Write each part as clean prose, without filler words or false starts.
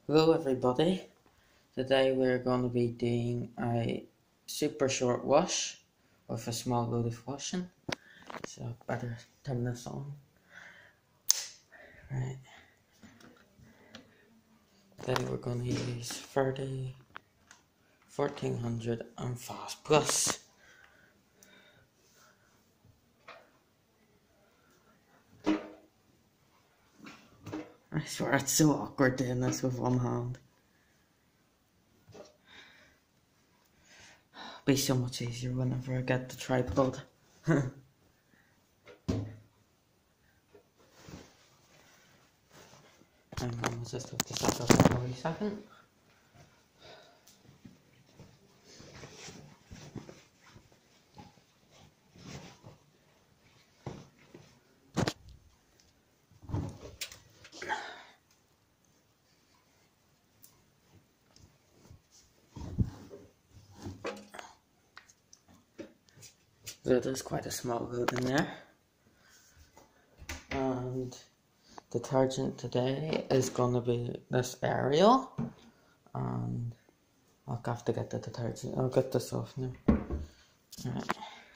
Hello everybody, today we're going to be doing a super short wash with a small load of washing, so better turn this on. Right, today we're going to use 1400 and Fast Plus. I swear it's so awkward doing this with one hand. It'll be so much easier whenever I get the tripod. Hang on, let's just have to set up for a wee second. So there's quite a small load in there. And detergent today is going to be this Ariel. And I'll have to get the detergent. I'll get the softener. Alright.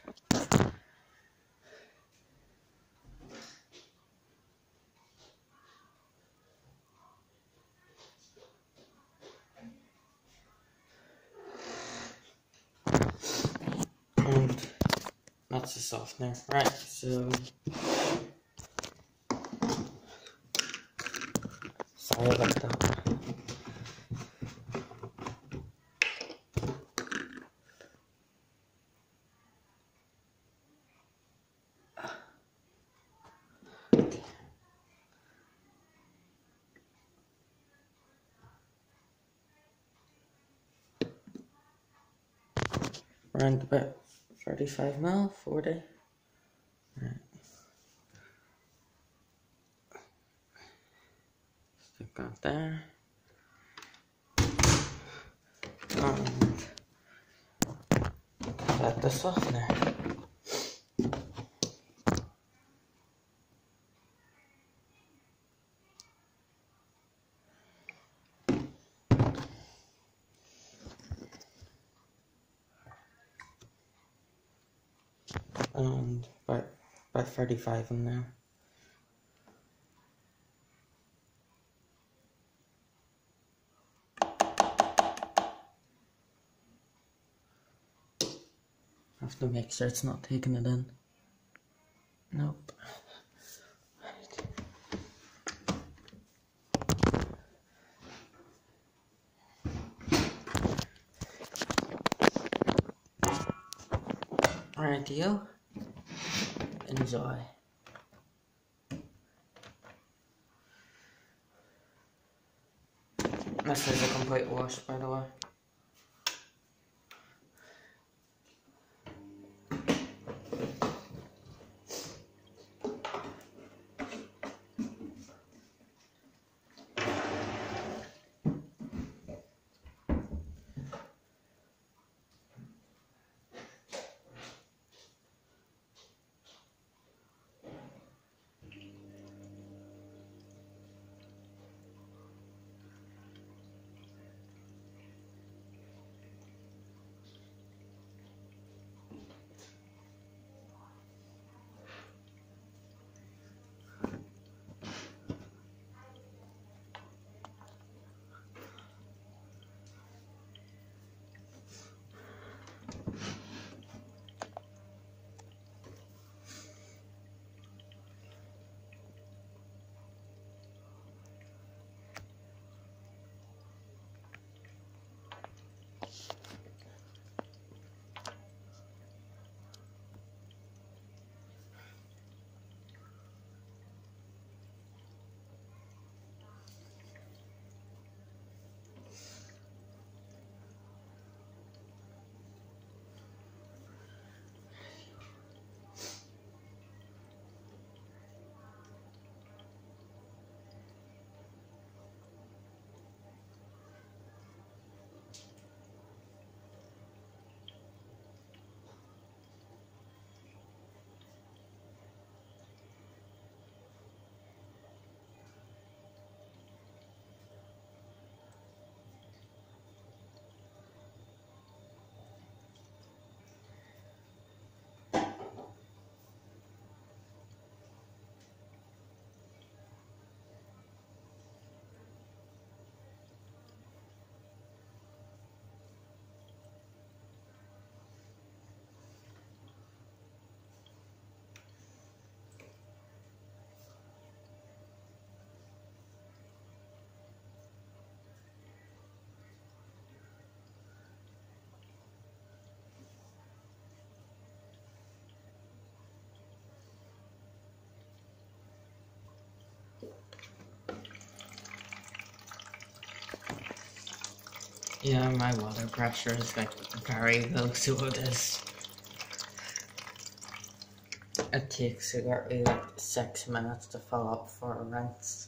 And that's the softener. Right, so sorry about that. Around about 35 mil, 40. Right. Stick that there. And add the softener. And about 35 in there. Have to make sure it's not taking it in. Nope. Right. Rightio. Enjoy. This is a complete wash, by the way. Yeah, my water pressure is like very low, so it is. It takes exactly like 6 minutes to fill up for a rinse.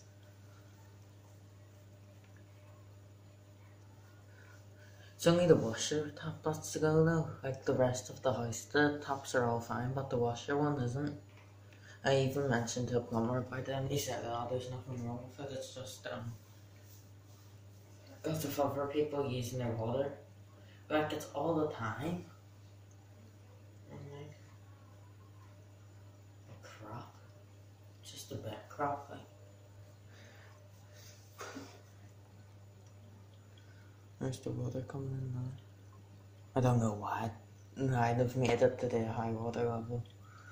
It's only the washer tap that's to go though. Like the rest of the house, the taps are all fine, but the washer one isn't. I even mentioned to a plumber about them. He said, "Oh, there's nothing wrong with it. It's just it's a fun for people using their water. Like it's all the time." I'm like, crap. Just a bit crap. Like, where's the water coming in now? I don't know why. I'd have made it to the high water level.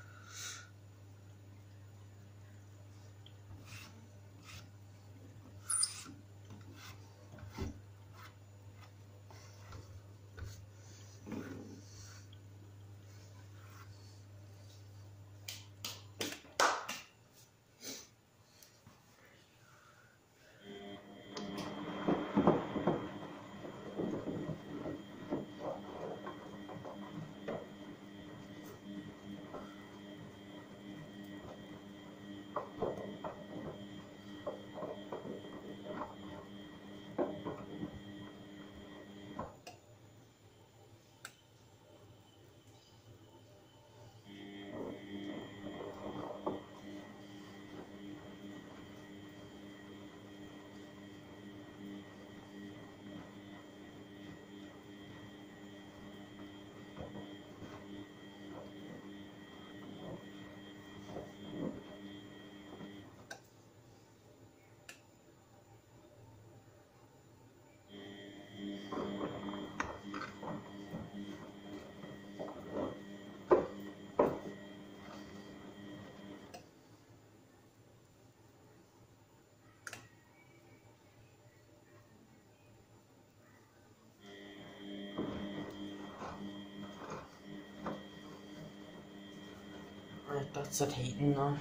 Right, that's it heating now.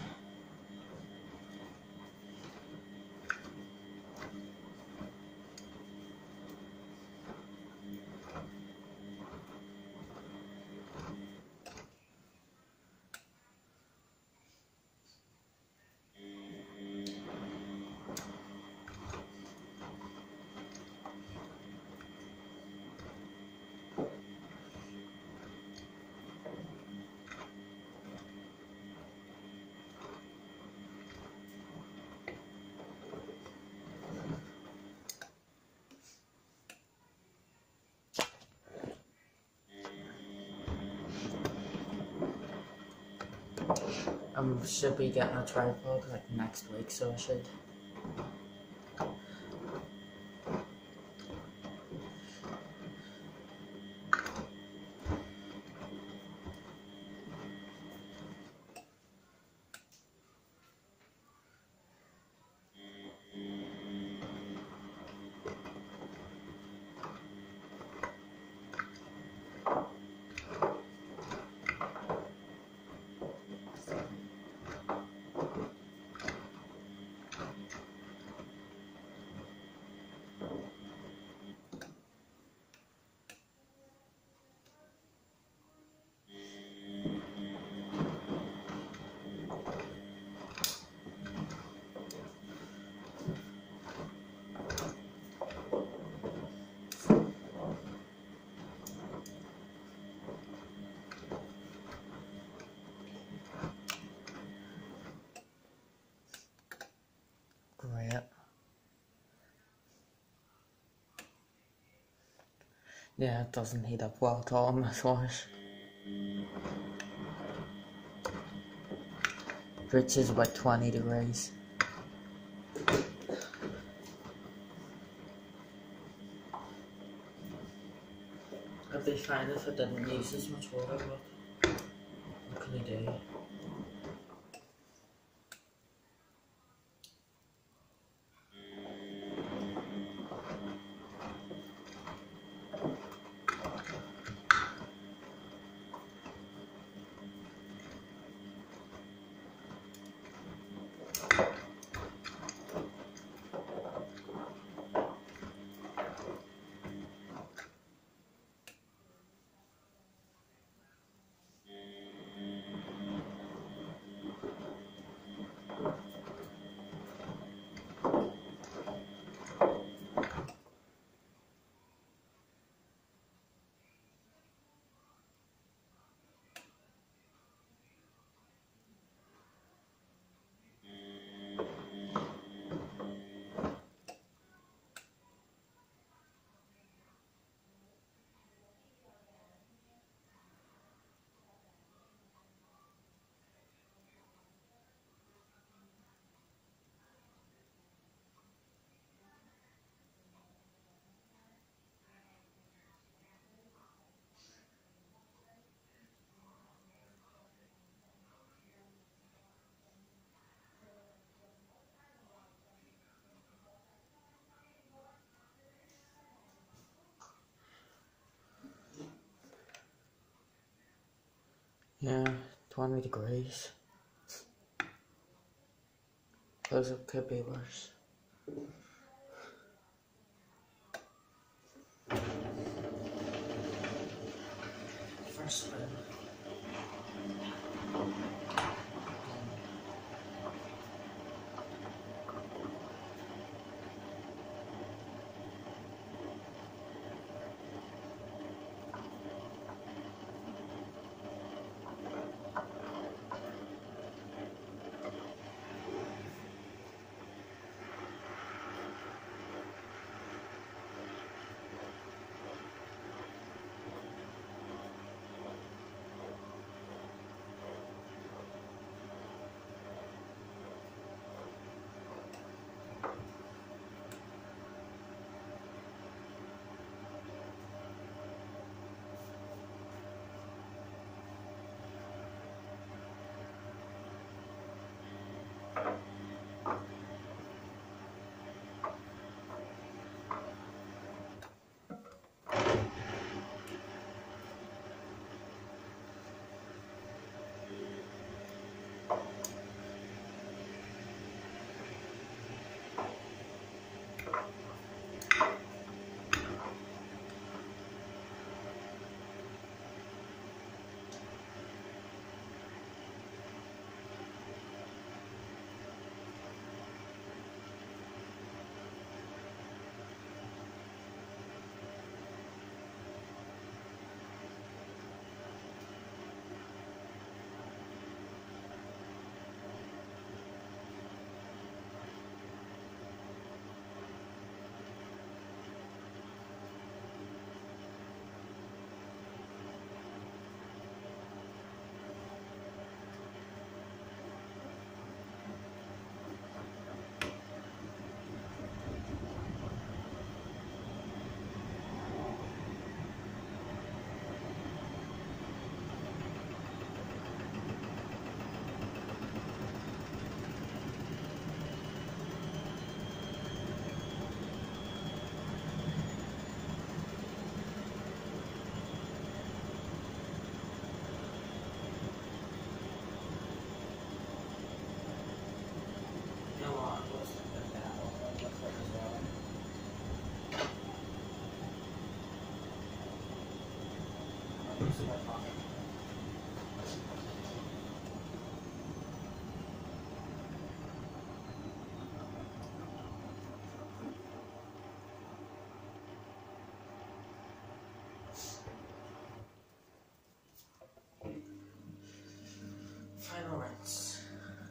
I should be getting a tripod like next week, so I should. Great. Yeah, it doesn't heat up well at all in this wash. It reaches about 20 degrees. I'd be fine if I didn't use as much water, but what can I do? Yeah, 20 degrees. Because it could be worse. First spin. Final rinse.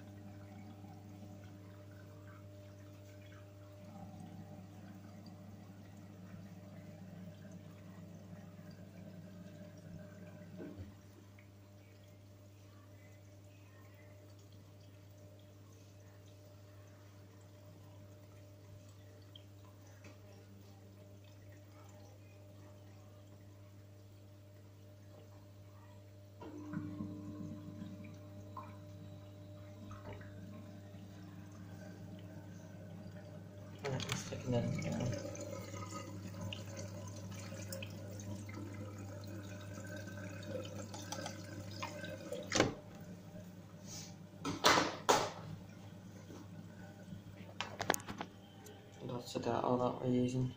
Sticking it in there. That's the data that we're using.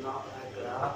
not like that.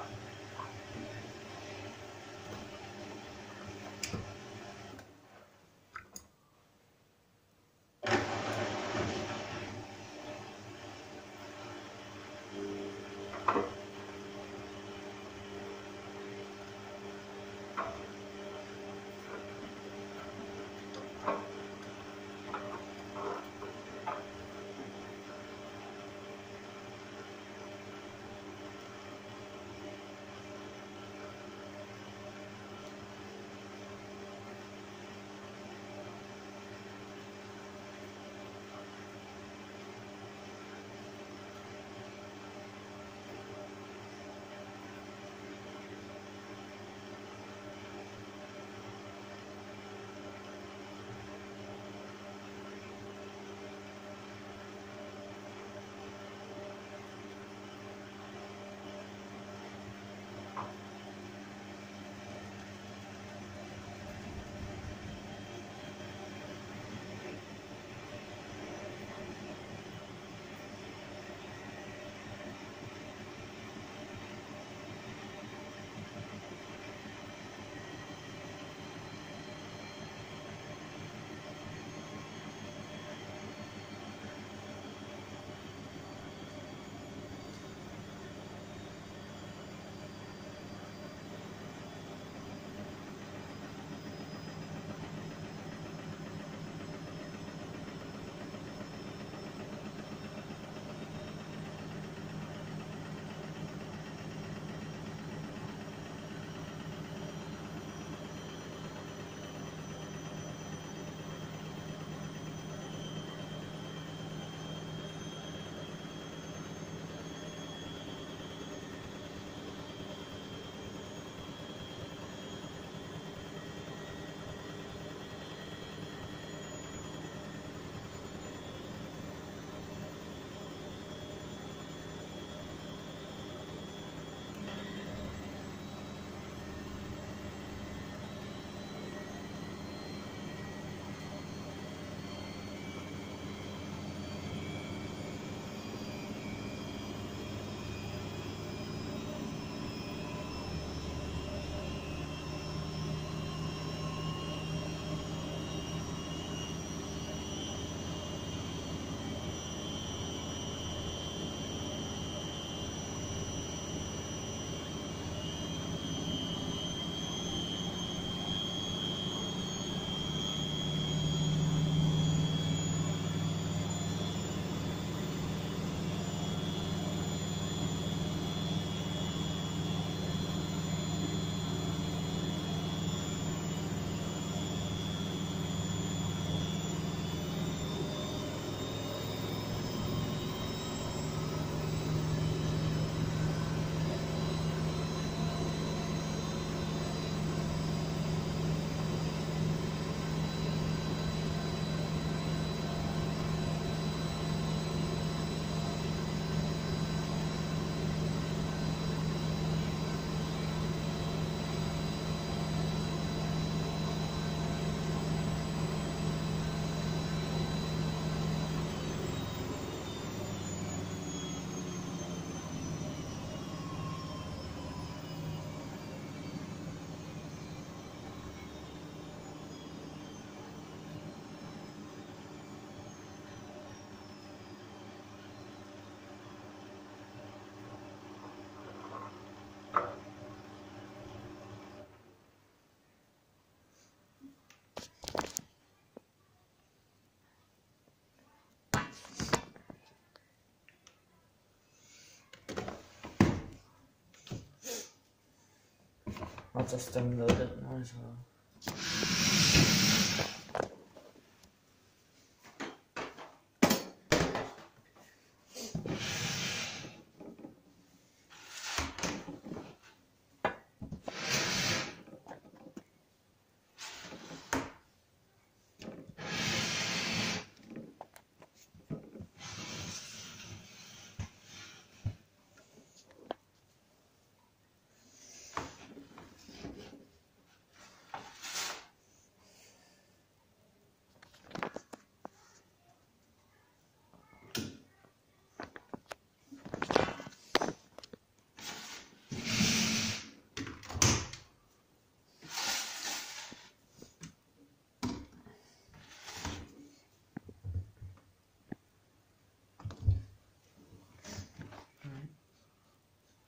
I'll just download it now as well.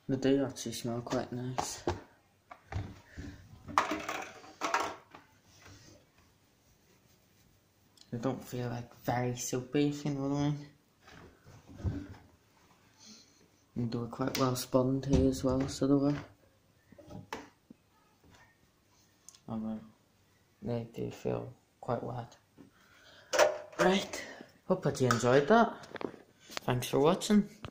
They do actually smell quite nice. They don't feel like very soapy, if you know what I mean. And they were quite well spun too as well, so they were. They do feel quite wet. Right, hope that you enjoyed that. Thanks for watching.